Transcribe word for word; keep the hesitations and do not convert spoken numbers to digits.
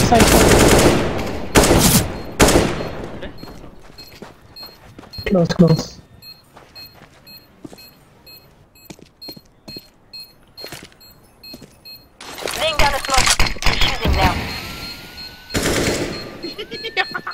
side. Close, close. Laying down a smoke. Defusing now.